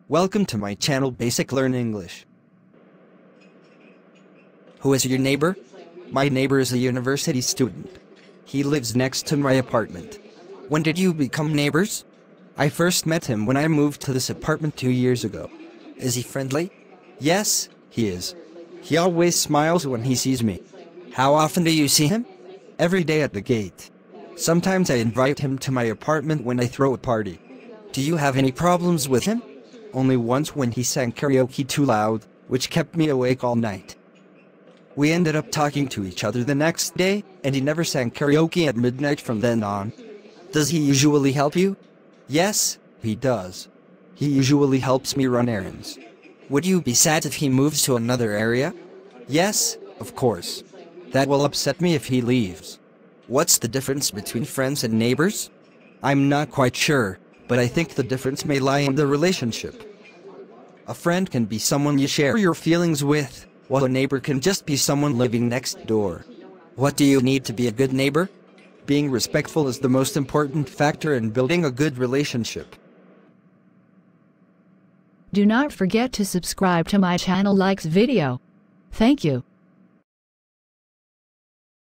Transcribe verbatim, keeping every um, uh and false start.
Welcome to my channel Basic Learn English. Who is your neighbor? My neighbor is a university student. He lives next to my apartment. When did you become neighbors? I first met him when I moved to this apartment two years ago. Is he friendly? Yes, he is. He always smiles when he sees me. How often do you see him? Every day at the gate. Sometimes I invite him to my apartment when I throw a party. Do you have any problems with him? Only once when he sang karaoke too loud, which kept me awake all night. We ended up talking to each other the next day, and he never sang karaoke at midnight from then on. Does he usually help you? Yes, he does. He usually helps me run errands. Would you be sad if he moves to another area? Yes, of course. That will upset me if he leaves. What's the difference between friends and neighbors? I'm not quite sure, but I think the difference may lie in the relationship. A friend can be someone you share your feelings with, while a neighbor can just be someone living next door. What do you need to be a good neighbor? Being respectful is the most important factor in building a good relationship. Do not forget to subscribe to my channel, like this video. Thank you.